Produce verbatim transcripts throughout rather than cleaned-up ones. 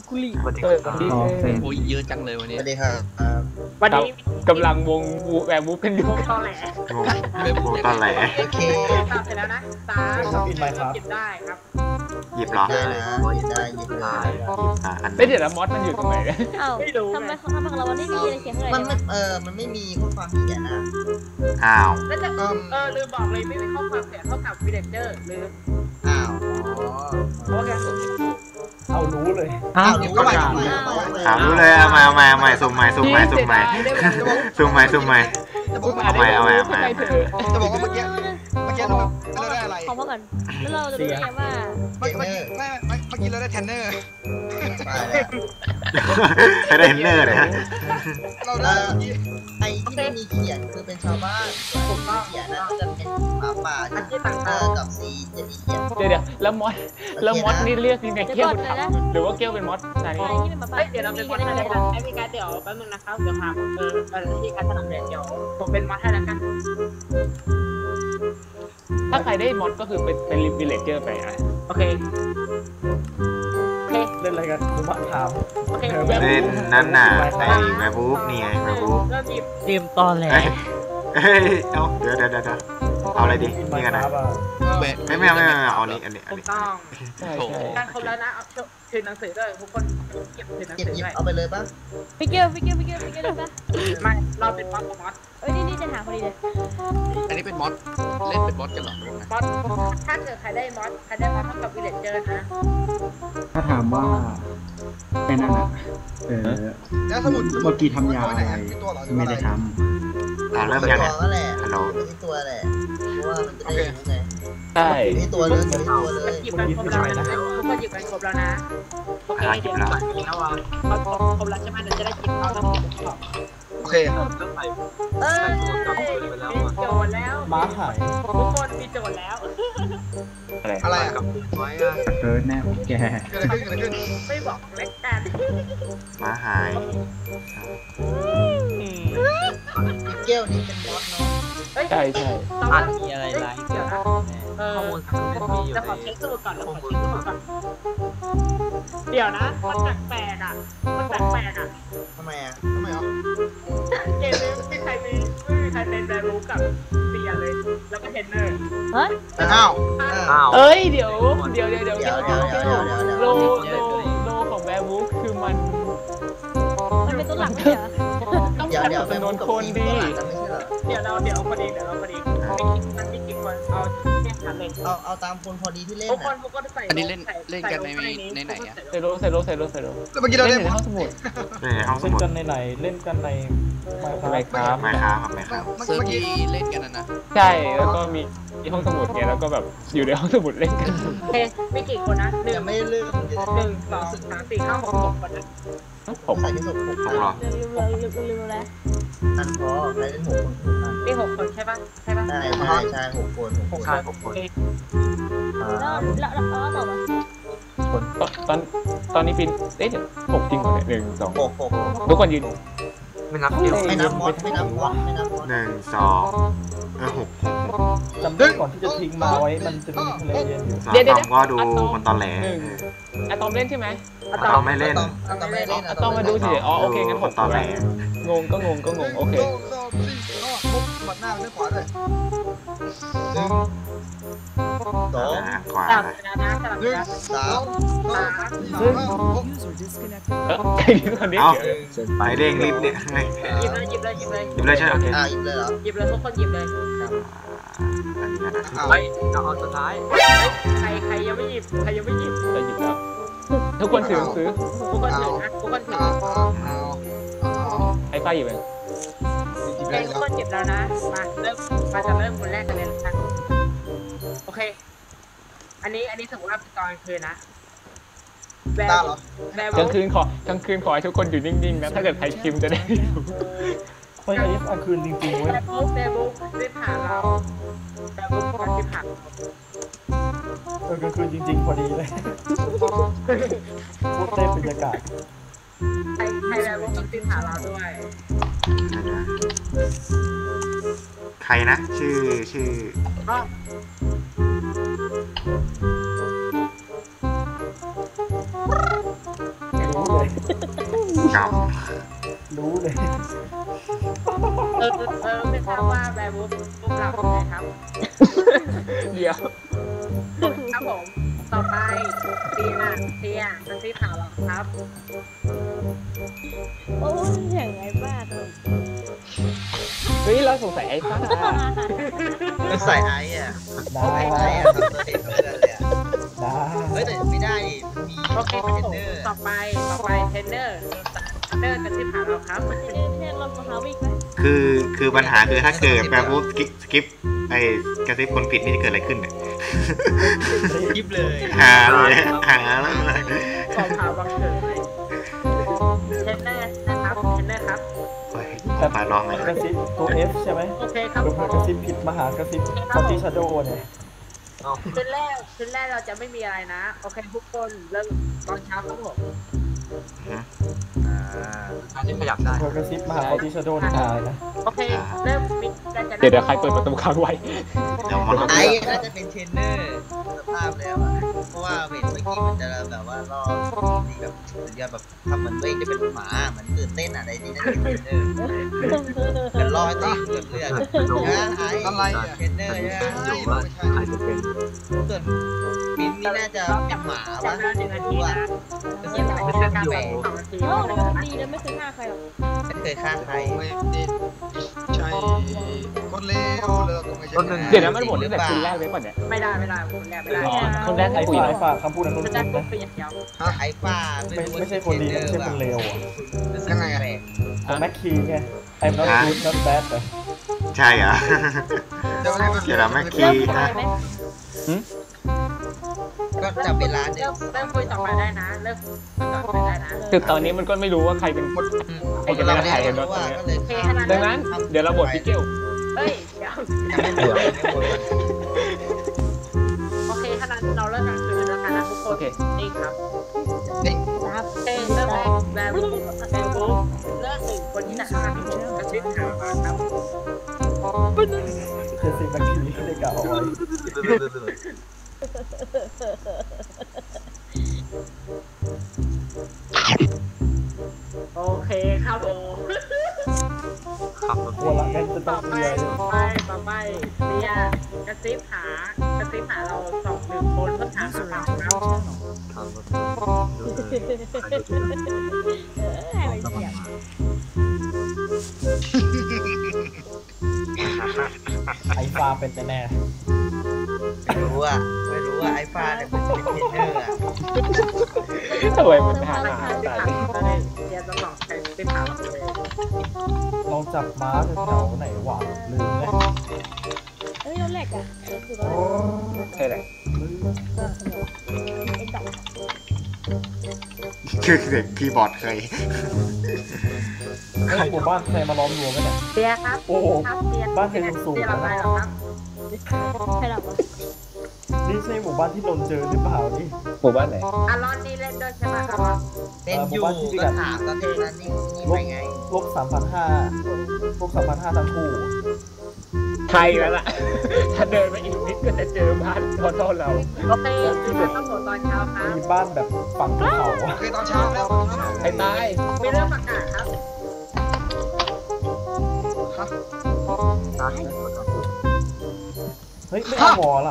กุลีสวัสดีครับโอ้ยเยอะจังเลยวันนี้สวัสดีครับวันนี้กำลังวงแวร์วูฟกันอยู่วงตอแหลวงตอนแหลโอเคตัดเสร็จแล้วนะตาเก็บได้ครับหยิบเหรอได้นะหยิบได้หยิบได้อ่าอันไม่เดี๋ยวนะมอสมันอยู่ตรงไหนเอ้าทำไมเขาทำของเราวันนี้มีอะไรเขียนอะไรมันไม่เออมันไม่มีข้อความเขียนนะอ้าวแล้วจะเออลืมบอกเลยไม่มีข้อความเขียนเท่ากับวิเลเจอร์ลืมอ้าวโอเคเอารู้เลยอ้าวรู้ว่าถามรู้เลยเอาใหม่เอาใหม่เอาใหม่สุ่มใหม่สุ่มใหม่สุ่มใหม่สุ่มใหม่สุ่มใหม่เอาใหม่เอาใหม่เอาใหม่จะบอกว่าเมื่อกี้เมื่อกี้เราเราได้อะไรขอมาก่อนแล้วเราจะรู้ได้ไงว่าเมื่อกี้ไม่เมื่อกี้เราได้แทนเนอร์ให้ได้เห็นเนอร์นะฮะเราได้ไอ้ที่ไม่มีเขียนคือเป็นชาวบ้านผมก็เขียนนะจะเป็นหมาป่าที่ต่างเออกับซีจะมีเขียนเดี๋ยวเดี๋ยวแล้วมอสแล้วมอสนี่เรียกยังไงเกี้ยวเป็นถามหรือว่าเกี้ยวเป็นมอสใช่อะไรที่เป็นมาบ้าเดี๋ยวเราเป็นมอสอะไรนะไอ้พี่การเดี๋ยวแป๊บนึงนะครับเดี๋ยวหาเออเออที่การถนัดเดี๋ยวผมเป็นมอสให้แล้วกันถ้าใครได้มอสก็คือเป็นเป็นวิลเลจเจอร์ไปอ่ะโอเคโอเคเล่นอะไรกันผมมาถามโอเคเล่นนั่นน่ะไอ้แวร์วูฟนี่ไงแวร์วูฟเริ่มหยิบเตรียมตอนแหลเฮ้ยเอาเดี๋ยวเดี๋ยวเดี๋ยวเอาอะไรดีนี่กันนะไม่ไม่ไม่ไม่เอาอันนี้อันนี้อันถูกนี้ต้องใช่ใช่การครบแล้วนะเอาคืนหนังสือด้วยทุกคนเก็บคืนหนังเก็บสือหยิบด้วยเอาไปเลยปะฟิกเกอร์ฟิกเกอร์ฟิกเกอร์ฟิกเกอร์ได้ปะไม่เราเป็นมอสกับมอสเอ้ยนี่นี่จะหาพอดีเลยอันนี้เป็นมอสเล่นเป็นมอสกันหรอมอสถ้าเกิดใครได้มอสใครได้มอสเท่ากับวิเลจเจอร์นะถ้าถามว่าไอ้นั่นอ่ะเออแล้วสมุดเมื่อกี้ทำยาอะไรตัวหรอไม่ได้ทอ่าเริ่มยังไงก็แหละฮัลโหลอยู่ที่ตัวแหละเพราะว่ามันจะได้รู้ไงใช่อยู่ที่ตัวเลยอยู่ที่ตัวเลยหยิบกันครบแล้วนะทุกคนหยิบกันครบแล้วนะโอเคเดี๋ยวก่อนแล้วอ่ะพอครบแล้วใช่ไหมเดี๋ยวจะได้หยิบเอาแล้วหยิบต่อโอเคเอ้ยมีโจทย์แล้วม้าหายทุกคนมีโจทย์แล้วอะไรอะไรอ่ะำเออแน่แกเกิดอะไรขึ้นเกิดอะไรขึ้นไม่บอกเล็กแต่ม้าหายเกลนี่เป็นมอสเนาะใช่ใช่ต้องมีอะไรไลน์เกี่ยวกับเออจะขอเช็คสมุดก่อนแล้วขอเช็คสมุดก่อนเดี๋ยวนะมันแปลกๆอ่ะมันแปลกๆอ่ะทำไมอ่ะทำไมอ่ะเกมนี้ไม่มีใครมีไม่มีใครเป็นแบรูกับเซียเลยแล้วก็เทนเนอร์เฮ้ยอ้าวอ้าวเอ้ยเดี๋ยวเดี๋ยวเดี๋ยวเดี๋ยวเดี๋ยวเดี๋ยวเดี๋ยวเดี๋ยวเดี๋ยวโลโลโลของแวร์วูฟคือมันมันเป็นตัวหลักไม่ใช่เหรอต้องเดี๋ยวการเดี๋ยวจำนวนคนดีไม่ใช่เหรอเดี๋ยวเราเดี๋ยวพอดีเดี๋ยวเราพอดีไม่คิดมันไม่คิดคนเอาแค่ขันเลยเอาเอาตามคนพอดีที่เล่นทุกคนนะทุกคนใส่อันนี้เล่นเล่นกันในในไหนอ่ะใส่โลใส่โลใส่โลใส่โลแล้วเมื่อกี้เราเล่ได้นในห้องสมุดนี่ห้องสเล่นมุดกันในไหนเล่นกันในไมอะไรค์ครับไม่ครับครับไม่ครับเมื่อกี้เล่นกันนะใช่แล้วก็มีที่ห้องสมุดไงแล้วก็แบบอยู่ในห้องสมุดเล่นกันเฮ้มีกี่คนนะหนึ่งยังไม่เลือกหนึ่งสองสามสี่ห้าหกหกคนนะผมใส่ที่สุดหกผมหรอลืมลืมลืมลืมแล้วอันพอใครเล่นหกคนถูกกันมีหกคนใช่ปะใช่ปะใช่ใช่ใช่หกคนหกคนหกคนแล้วแล้วแล้วต่อมาตอนตอนนี้ปินเอ๊ะเดี๋ยวหกจริงเหรอเนี่ยหนึ่งสองหกหกทุกคนยืนไม่นับเดียวไม่นับมอสไม่นับมอสไม่นับมอสหนึ่งสองเออหกหกหกจำได้ก่อนที่จะทิ้งมาไว้มันจะมีทะเลเย็นอยู่สามก็ดูคนตอนแหลอะตอมเล่นใช่ไหมอะตอมไม่เล่นอะตอมไม่เล่นอะตอมมาดูสิอ๋อโอเคงั้นคหนกตอนแหลงงก็งงก็งงโอเคโซ่โซ่สี่ก็ปุ๊บบัดหน้าไม่ขวาเลยหนึ่งสองขวาสลับกันนะสลับหนึ่งกันสามสี่ห้าหกเออใครยืนคนนี้เอ้าเดี๋ยวไปเด้งลิฟต์เนี่ยหยิบเลยหยิบเลยหยิบเลยหยิบเลยใช่ไหมโอเคอ่าหยิบเลยเหรอหยิบเลยทุกคนหยิบเลยอันนี้นะไปเอาเอาสุดท้ายใครใครยังไม่หยิบใครยังไม่หยิบจะหยิบแล้วทุกคนถือซื้อทุกคนถือนะทุกคนถือเอาเอาเอาไอ้ไฟหยิบเองเอ้ทุกคนหยิบแล้วนะมาเริ่มมาจะเริ่มคนแรกกันเลยนะโอเค อันนี้อันนี้สมมติว่าเป็นตอนกลางคืนนะแบตาบเหรอแบบกลางคืนขอกลางคืนขอให้ทุกคนอยู่นิ่งๆนะถ้าเกิดใครคิมจะได้รู้ไม่ใช่กลางคืนจริงๆเว้ยแบบบุ๊กแบบบุ๊กรีบหาเราแบบบุ๊กมารีบหาเออกลางคืนจริงๆพอดีเลยพูดเต้นบรรยากาศใครใครแบบบุ๊กรีบหาเราด้วยใครนะชื่อชื่อก็เกรรมรู้เลยเออเออไม่ทราบว่าแบร์บูฟบูฟหลับไหมครับเดี๋ยวครับผมต่อไปเตียเตียมันที่ข่าวหรอครับโอ้ยแข่งไอ้บ้าตัวเฮ้ยเราสงสัยไอ้ฟ้ามันใส่ไอ้อะได้ไอ้ไอ้อะทำตัวเองไม่ได้เลยอะได้เฮ้ยแต่ไม่ได้ดิมันมีโอเคเทครับรนผมเนอร์ต่อไปต่อไปเทรนเนอร์เทรนเนอร์กันที่ข่าวเราครับเนี่ยเนี่ยเรามาหาวิ่งไหมคือคือปัญหาคือถ้าเกิดแปลว่าสกิปสกิปไอ้กระซิบคนผิดนี่จะเกิดอะไรขึ้นเนี่ยคลิปเลยหาเลยหาเลยขอข่าวบังเกิดเลยเทรนเนอร์นะครับเทรนเนอร์ครับโอ้ยมาลองเลยกระซิบตัว F ใช่ไหมโอเคครับเผื่อกระซิบผิดมาหากระซิบคอตตี้ชาโดเนี่ยคืนแรกคืนแรกเราจะไม่มีอะไรนะโอเคทุกคนเริ่มตอนเช้าครับผมอันนี้ขยับได้เผื่อกระซิบมาหาคอตตี้ชาโดนี่ตายนะโอเคเริ่มมีการจะเดี๋ยวเดี๋ยวใครเปิดประตูค้างไว้เดี๋ยวมาลองไอ้น่าจะเป็นเทรนเนอร์สภาพแล้วอะเพราะว่าเห็นเมื่อกี้มันจะแบบว่ารอดีแบบสุดยอดแบบทำเหมือนตัวเองจะเป็นหมาเหมือนตื่นเต้นอะไรนี่นั่นเป็นเทรนเนอร์เหมือนรอให้ตัวเองเกิดเรื่องนะไอ้อะไรอ่ะเทรนเนอร์ใช่ไหมไม่ใช่อาจจะเป็นส่วนมินนี่น่าจะเป็นหมาจัปะบเวลาหนึ่งนาทีนะเป็นยังหไม่มาเป็นการแบ่งสองนาทีเออมันดีนะไม่เคยฆ่าใครหรอกไม่เคยฆ่าใครไม่ใช่คนเลวเลยก็ไม่ใช่เดี๋ยวนะมันหมดตั้งแต่คืนแรกเลยป่ะเนี่ยไม่ได้ไม่ได้คนแรกไม่ได้คนแรกไอ้ไอ้ปุ๋ยฝ่ายฝากคำพูดนั้นมันคุ้จะนๆตุ๊นะบไปอย่างเดียวไอ้ป้าไม่ไม่ใช่คนดีนะไม่ใช่คนเลวอ่ะยังไงแปลกของแม็กคีไง I'm not good not bad แต่ใช่เหรอเดี๋ยวนี้มันเดี๋ยวเราไม่คิเริ่ดมคุยไหมก็จับเวลาเดิเริ่มมเริ่มคุยต่อไปได้นะเริ่มคุยต่อไปได้นะคือตอนนี้มันก็ไม่รู้ว่าใครเป็นใครจะเป็นใครกันรู้ตอนว่านี้ก็เลยดังนั้นเดี๋ยวเราบทพี่เกลเฮ้ยเดี๋ยวยังไม่หมดยังไม่หมดโอเคถ้านั้นเราเริ่มกันคืนแล้วกันนะทุกคนนี่ครับครับโอเคเริ่มแรกแบบเป็นบุ๊กเลือกหนึ่งคนที่จะฆ่าพี่บุ๊กกระซิบข่าวมาครับเจ็ดสิบนาทีที่ได้กล่าวเอาไว้โอเคครับผมหัวหลังกันจะต้ต่ออง ไปเรียนต่อไปต่อไปเบียร์กระซิบหากระซิบหาเราสองหนึ่งคนเพื่อถามหาเราครับเออให้มันเสียงไอ้ฟ้าเป็นแน่ไม่รู้อ่ะไม่รู้ว่าไอ้ฟ้าเนี่ยเป็นเทรนเนอร์อ่ะทำไมมันหาหาติดตาถามเลยเบียร์ต้องลองใช้ติดถามเราเลยๆลองจับม้าแถวๆไหนหวานลืมเลยเอ้ยเราแหลกอ่ะคือเราใช่แหละเอ็นดับคือเด็กคีย์บอร์ดเคยไอ้หมู่บ้านใครมาล้อมรวมกันเนี่ยเบียร์ครับโอ้โหครับเบียร์บ้านใครสูงเบียร์ๆเรานะไปหรอครับใครหลับวะนี่ใช่หมู่บ้านที่นนเจอหรือเปล่านี่หมู่บ้านไหนอารอนนี่เล่นด้วยใช่ไหมครับเล่นอยู่ก็ถามตอนนั้นนี่นี่ไปไงลบสามพันห้าลบสามพันห้าทั้งคู่ไทยแล้วล่ะ ถ้าเดินไปอีกนิดก็จะเจอบ้านทอดๆเราโอเคคือต้องโหตอนเช้าครับมีบ้านแบบฝั่งภูเขาโอเคตอนเช้าแล้วไอ้ตายมีเรื่องประกาศครับเฮ้ย ไม่เอาหมอล่ะ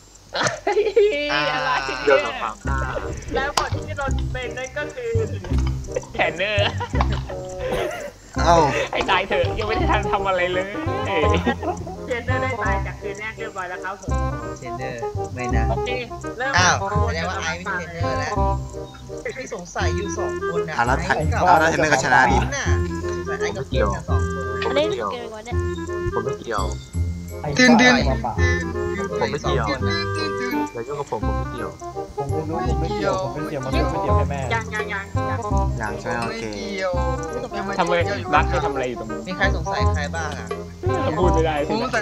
อะไรเดี๋ยวเนี่ต้องยฟังหน้าแล้วคนที่โดนเป็นนั่นก็คือแขนเนอร์เอ้าไอ้ตายเถอะยังไม่ได้ทันทำอะไรเลยเจนเดอร์ได้ตายจากคืนแรกเรียบร้อยแล้วครับผมเทรนเนอร์ไม่นะโอเคเริ่มอ้าวแสดงว่าไอ้ไม่ใช่เทรนเนอร์แล้วที่สงสัยอยู่สองคนนะอ่ะแล้วไอ้กับเอาแล้วเทรนเนอร์ก็ชนะดิปิ้นน่ะสงสัยไอ้กับปิ้นน่ะสองคนอันนี้เกินกว่าเนี่ยผมไม่เกี่ยวไอ้ตื่นฟ้าตื่นมาป่าผมไม่เกี่ยวสองคนน่ะอย่ายุ่งกับผมผมไม่เกี่ยวผมไม่รู้ผมไม่เกี่ยวผมไม่เกี่ยวมาเกี่ยวไม่เกี่ยวให้แม่ยังยังยังยังอย่างใช่ไหมโอเคทำไมรักไปทำอะไรอยู่ตรงนี้มีใครสงสัยใครบ้างอ่ะเราพูดไม่ได้ผใช่มไหมแต่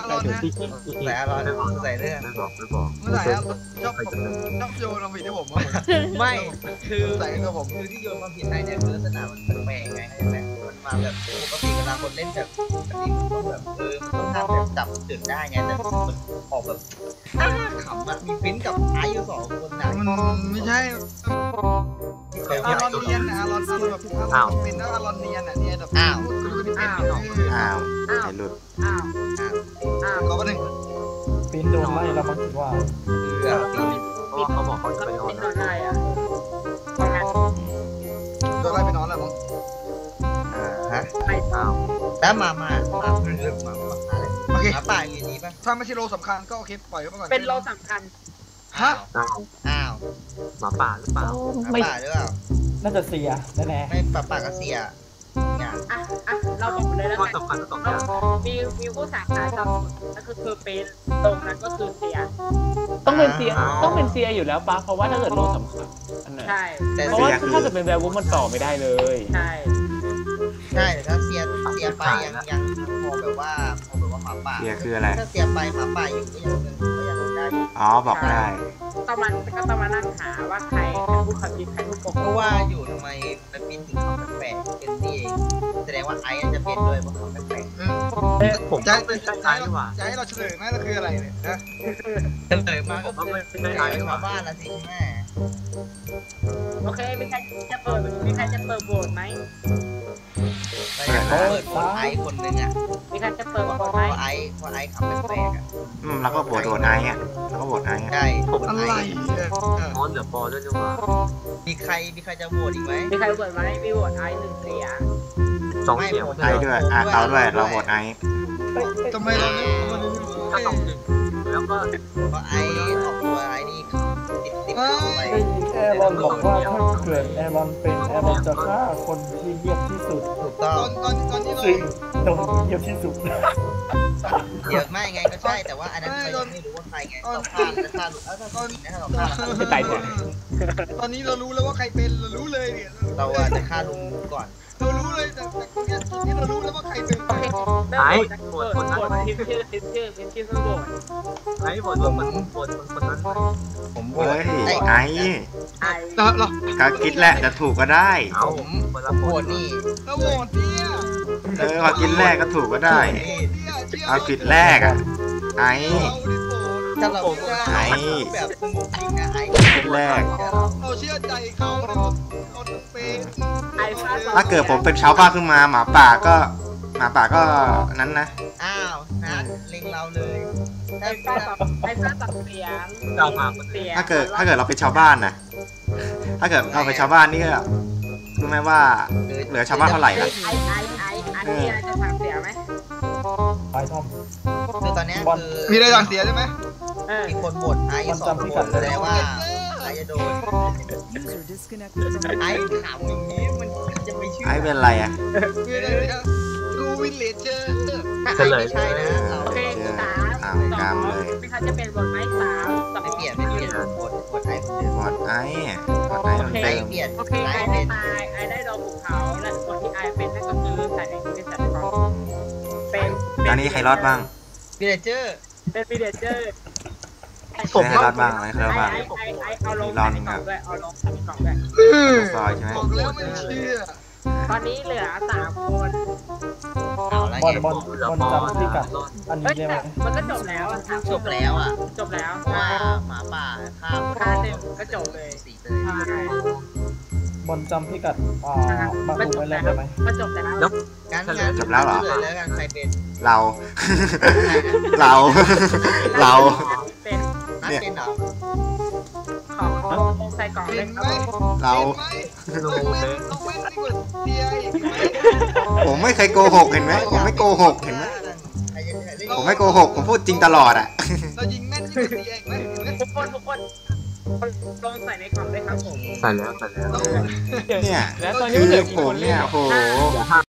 ารอนนะใส่อารอนใส่เรื่องไม่บอกไม่บอกไม่ใส่อะชอบชอบโยนความผิดให้ผมไม่คือใส่กับผมคือที่โยนความผิดให้เนี่ยคือลักษณะมันแปลกไงใช่ไหมมันมาแบบปกติเวลาคนเล่นแบบแบบนี้มันต้องแบบเออมันต้องทำแบบจับจุดได้ไงแต่มันออกแบบอ้าขำมันมีฟินกับไออยู่สองคนนะมันไม่ใช่อารอนเนียนอารอนอารอนแบบอารอนเป็นอารอนเนียนอ่ะเนี่ยแบบอ้าวอ้าวอ้าวอ้าวไอ้หลุดอ้าวอ้าวขอประเด็นปีนโดนไล่แล้วมั้งคิดว่าเออปิดเขาบอกเขาจะไปนอนแล้วได้อ่ะทำงานโดนไล่ไปนอนแล้วมั้งอ่าฮะไปต่อแล้วมามามาเรื่องมามาอะไรโอเคมาป่าอยู่นี้ป่ะถ้าไม่ใช่โลสำคัญก็โอเคปล่อยเขาไปก่อนเป็นโลสำคัญฮะอ้าวหมาป่าหรือเปล่ามาไม่ป่าหรือเปล่าน่าจะเสียแน่ไม่ป่าป่ากับเสียอย่างอ่ะอ่ะเราบอกเลยแล้วกันสำคัญสองอย่างมีมีผู้สาขาจำก็คือคือเป็นตรงนั้นก็คือเสียต้องเป็นเซียต้องเป็นเซียอยู่แล้วปะเพราะว่าถ้าเกิดโลสำคัญอันไหนใช่แต่เพราะว่าถ้าเกิดเป็นแวร์วูฟมันต่อไม่ได้เลยใช่ใช่แต่ถ้าเสียเสียไปยังยังพอแบบว่าพอแบบว่าหมาป่าเสียคืออะไรถ้าเสียไปหมาป่าอยู่ก็ยังก็ยังได้อ๋อบอกได้ต้องมันก็ต้องมานั่งหาว่าใครใครพูดความจริงใครพูดโกเพหราะกว่าอยู่ทำไมมันบินถึงคำแปลกๆเป็นนี่เองแสดงว่าไอ้จะเป็นด้วยเพราะคำแปลกผมจะให้จะให้เราเฉลยไหมเราคืออะไรเนี่ยนะๆเฉลยมาก็คือไอ้ชาวบ้านละสิแม่โอเคมีใครจะเปิดมีใครจะเปิดโหวตไหมไปอย่างเปิดคนไอ้คนนึงอ่ะมีใครจะเปิดเพราะโหวตไหมไอ้เพราะไอ้คำแปลกๆอ่ะอืมแล้วก็โหวตโหวตไอ้อะแล้วก็โหวตไอ้อะใช่ผมอะไรไอ้เออมอนเหลือปอด้วยจังหวะมีใครมีใครจะโหวตอีกไหมมีใครโหวตไหมมีโหวตไอหนึ่งเสียงสองเสียงไอ้ด้วยอ่ะเอาด้วยเราโหวตไอ้ทำไมเราไม่ทำไมเราไม่รู้ถ้าสองหนึ่งแล้วก็เพราะไอ้ออกตัวไอ้นี่ติดติดไปๆได้ยินแอรอนบอกว่าถ้าเกิดแอรอนเป็นแอรอนจะฆ่าคนที่เงียบที่สุดถูกต้อตอง นตอนตอนนี้เราซึ่งตรงเงียบที่สุดเยอะไม่ไงก็ใช่แต่ว่าอันนั้นเรายังไม่รู้ว่าใครไงต้องฆ่าจะฆ่าลูกเออถ้าจริงนะถ้าเราฆ่าไม่ตายเนี่ยตอนนี้เรารู้แล้วว่าใครเป็นเรารู้เลยเนี่ยเราจะฆ่าลุงก่อนเรารู้เลยแต่แต่ตรงเนี้ยจุดนี้เรารู้แล้วว่าใครเป็นโอเคเริ่มโหวตโหวตพิมพ์ชื่อพิมพ์ชื่อพิมพ์ชื่อเพื่อโหวตไอ้บทมันบทมันคนนั้นผมโหวเฮ้ตยไอ้ไอ้ไอเราเราก็คิดแหละจะถูกก็ได้ผมโหวตนี่เราโหวตเนี่ยเออพอคิดแรกก็ถูกก็ได้นี่เนี่ยเชื่อเอาผิดแรกอ่ะไอ้เราได้โหวตถ้าเราไอ้แบบสงบจริงนะไอ้คิดแรกเราเชื่อใจเขาเราเราเป็นไอฟาถ้าเกิดผมเป็นชาวบ้านขึ้นมาหมาป่าก็หมาป่าก็นั้นนะอ้าวนะเล็งเราเลยไอถ้าฟาตัดไอฟาตัดเสียงเสียงถ้าเกิดถ้าเกิดเราเป็นชาวบ้านนะถ้าเกิดเราเป็นชาวบ้านนี่ก็รู้ไหมว่าเหลือชาวบ้านเท่าไหร่ไอนะไอไอไออันนี้อะไรจะทำเสียไหมไปทอมคือตอนนี้คือมีอะไรต่างเสียใช่ไหมเออมีคนโหวตไอ้สองคนแสดงว่าไอ้จะโดนไอ้ถามอย่างนี้มันจะไม่เชื่อไอ้เป็นอะไรอ่ะมีอะไรเนี่ยดูวินเลเจอร์ถ้าไอ้ไม่ใช่นะเราโอเคสามสองมีใครจะเป็นบทไหมสามสองไม่เปลี่ยนไม่เปลี่ยนโหวตโหวตไอ้คนเดิมหมดไอ้หมดไอ้เหมือนไอ้เดิมเปลี่ยนโอเคไอไอ้ได้เป็นตายไอได้โดนภูเขาและคนที่ไอเป็นนั่นก็คือสายในที่เป็นสายในกองเป็นตอนนี้ใครรอดบ้างวิลเลเจอร์เป็นวีเดเจอร์ใครรอดบ้างใครรอดไอบ้างไอไอไอเอาลงใส่ในกล่องด้วยเอาลงใส่ในกล่องด้วยซอยใช่ไหมบอกแล้วไม่เชื่อตอนนี้เหลือสามคนเอาแล้วบอลไงบอลบอลจำที่กัดอันเฮ้นี้ยได้ไหมมันก็จบแล้วอะจบแล้วอ่ะจบแล้วว่าหมาป่าฆ่าคนค่าหนึ่งก็จบเลยสี่เลยใช่บอลจำที่กัดอ่ามามันดูจไว้บแล้แล้ว วได้ไหมมันจบแล้วงั้นงั้นจบแล้วเหรอเลยแล้วกันใครเป็นเรา เรา เราเป็นนัดเป็นเหรอของใส่กล่องเลเห็ยนคไหมรับเราเห็นไหมเราเว้นเราเว้นดีกว่าเสียอีกไหมผมไม่เคยโกหกเห็นไหมผมไม่โกหกเห็นไหมใครจะเล่นผมไม่โกหกผมพูดจริงตลอดอ่ะเรายิงแม่นยิ่งกว่าเสียอีกไหมเห็นไหมทุกคนทุกคนลองใส่ในกล่องเลยครับผมใส่แล้วใส่แล้วเราเนี่ยแล้วตอนนี้คืมันเหลืออกี่ผคมนเนี่ยโห